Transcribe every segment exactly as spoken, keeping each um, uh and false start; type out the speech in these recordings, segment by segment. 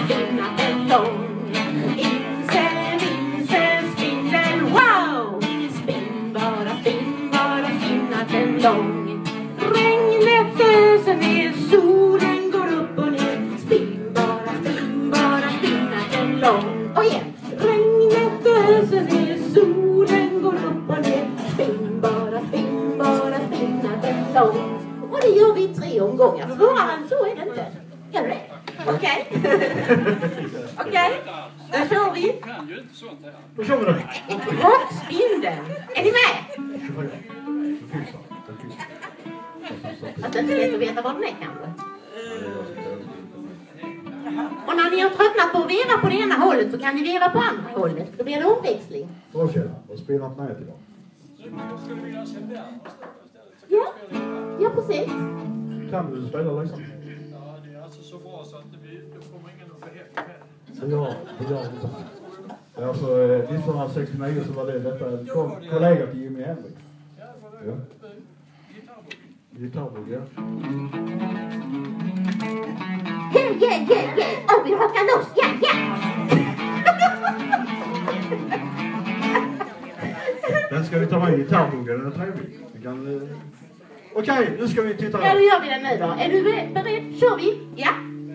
spinna en lång. Imse, vimse, spindel, wow! Spinn bara, spinn bara, spinna en lång. Regnet öser ner, solen går upp och ner. Spinn bara, spinn bara, spinna en lång. Och igen. Regnet öser ner, solen går upp och ner. Spinn bara, spinn bara, spinna en lång. Och det gör vi tre omgångar. Svårare än så är det inte. Kan du det? Okej. Okej. Då kör vi. Då kör vi då. Rockspindeln. Är ni med? Att du inte vet att veta vad den är kanske. Och när ni har tröttnat på att veva på det ena hållet så kan ni veva på andra hållet. Då blir det omväxling. Bra tjena. Och spelat med idag. Ja, ja precis. Kan du spela liksom? Ja, det är alltså så bra så att vi, då kommer ingen att få hem. Ja, det gör det. Alltså, nittonhundrasextionio så var det detta en kollega till Jimi Hendrix. Ja, det var det. Gitarrbog, ja. Yeah, yeah, yeah, yeah. Och vi rockar loss, yeah, yeah. Den ska vi ta med i gitarrbogen, den är trevlig. Vi kan... Uh... Okej, okay, nu ska vi titta. Ja, då gör vi den nu då. Är du beredd? Kör vi? Ja.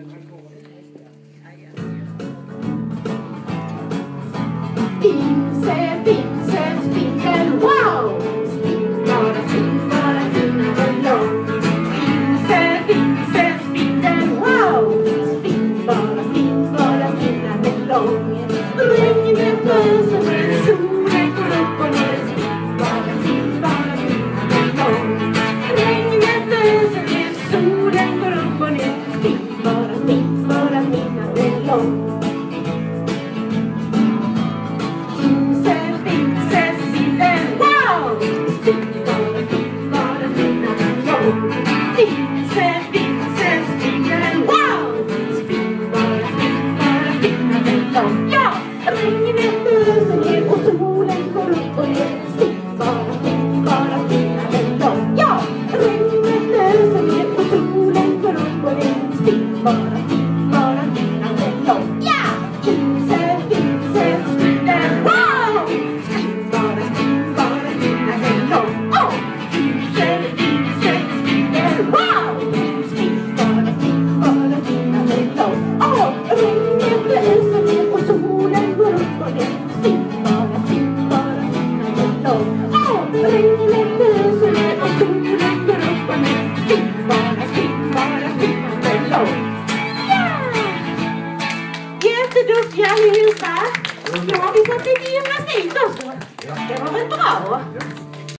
Imse, vimse, spindel, wow! Spinn bara, spinn bara, spinna en lång. Imse, vimse, spindel, wow! Spinn bara, spinn bara, spinna en lång. Regnet öser ner, solen går upp och ner. Spinn bara, spinn bara, spinna en lång. Regnet öser ner, solen går upp och ner. Spinn bara, spinn bara, spinna en lång. Jätteduktiga allihopa. Nu har vi fått lite gymnastik också. Det var väl bra?